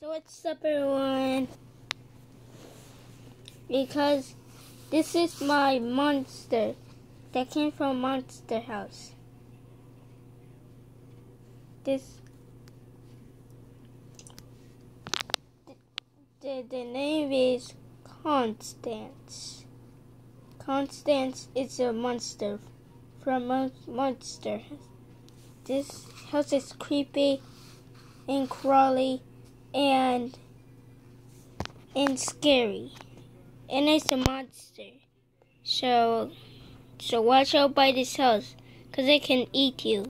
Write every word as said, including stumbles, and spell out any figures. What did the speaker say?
So what's up, everyone? Because this is my monster that came from Monster House. This the, the name is Constance. Constance is a monster from Mon- Monster House. This house is creepy and crawly and and scary, and it's a monster. So so watch out by this house, cause it can eat you.